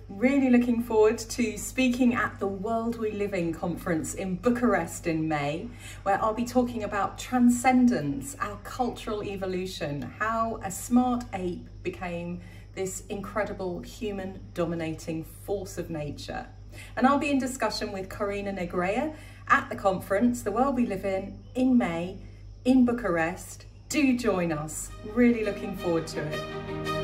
Really looking forward to speaking at the World We Live In conference in Bucharest in May, where I'll be talking about transcendence, our cultural evolution, how a smart ape became this incredible human dominating force of nature. And I'll be in discussion with Corina Negrea at the conference, The World We Live in May, in Bucharest. Do join us. Really looking forward to it.